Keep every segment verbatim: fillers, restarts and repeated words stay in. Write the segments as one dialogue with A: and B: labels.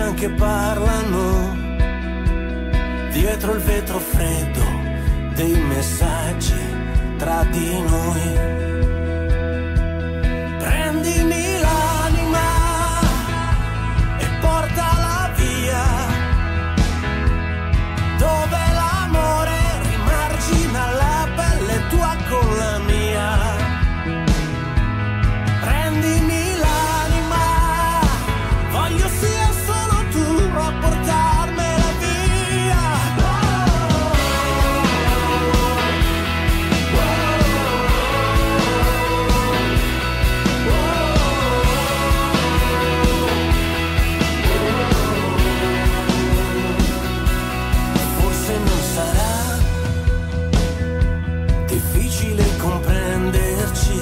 A: che parlano dietro il vetro freddo dei messaggi tra di noi. Prendimi l'anima e portala via, dove l'amore rimargina la pelle tua con la mia. Prendimi l'anima, voglio sia solo tu a portarmela via. Forse non sarà difficile comprenderci,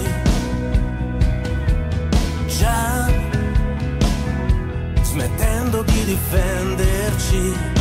A: già smettendo di difenderci.